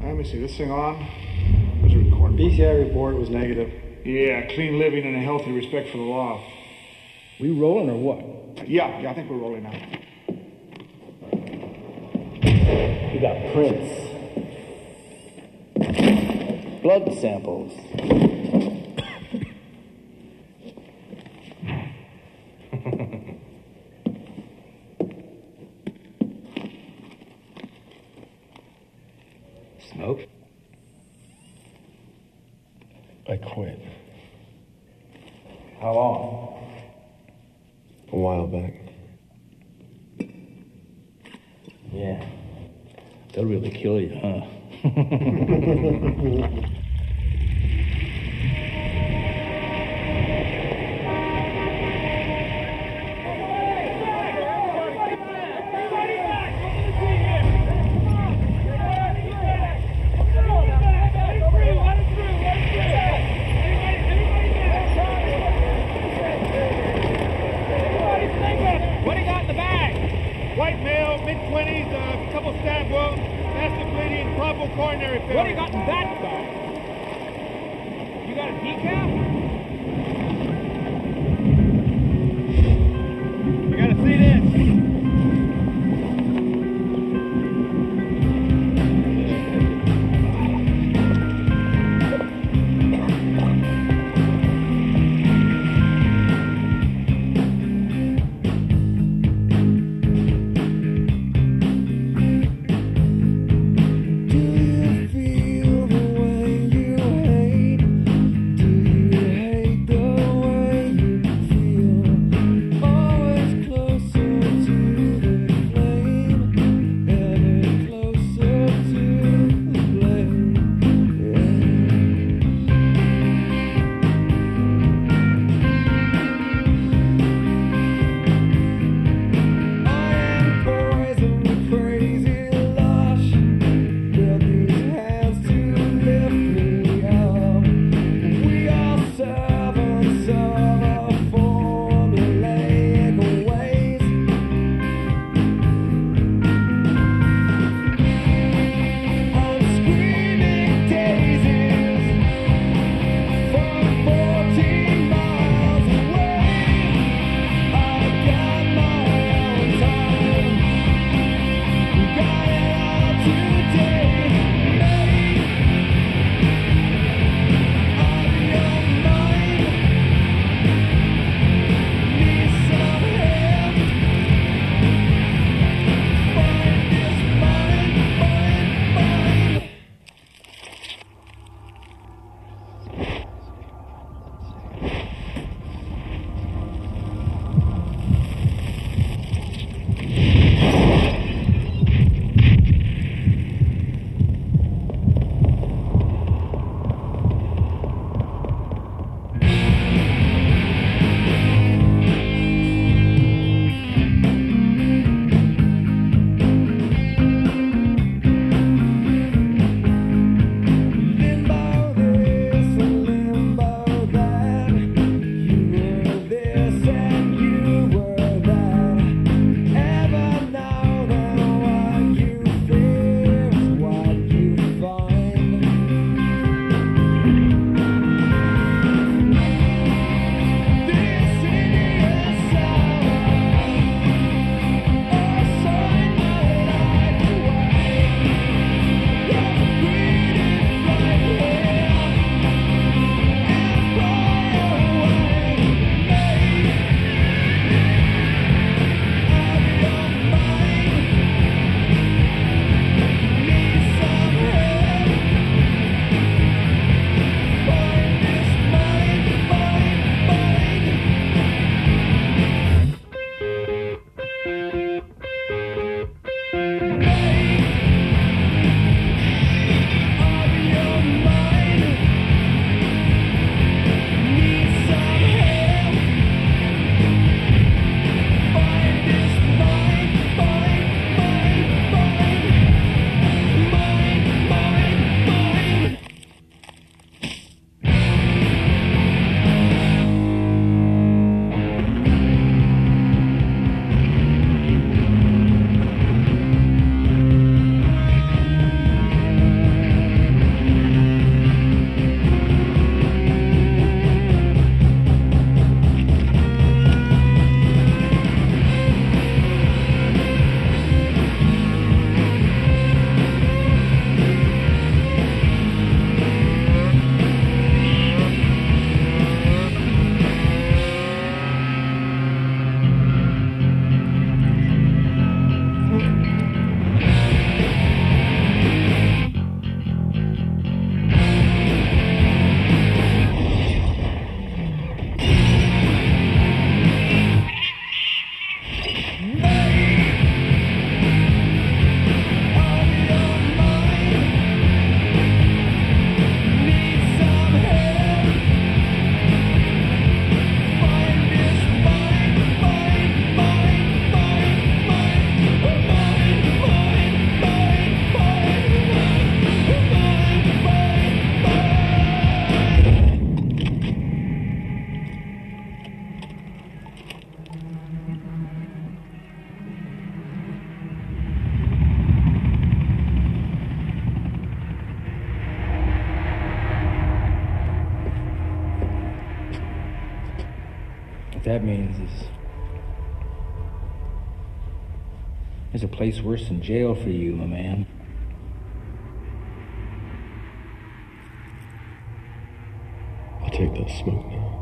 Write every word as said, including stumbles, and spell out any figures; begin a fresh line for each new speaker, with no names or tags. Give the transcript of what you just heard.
Let me see, this thing on? Where's it recording?
B C I report was negative.
Yeah, clean living and a healthy respect for the law.
We rolling or what?
Yeah, yeah, I think we're rolling now.
We got prints. Blood samples. Smoke?
I quit.
How long?
A while back.
Yeah. They'll really kill you, huh?
mid-twenties, a uh, couple stab wounds, massive bleeding, probable coronary failure.
What do you got in that bag? You got a decaf?
We gotta see this.
Do you feel the way you hate? Do you that means is there's a place worse than jail for you, my man.
I'll take that smoke now.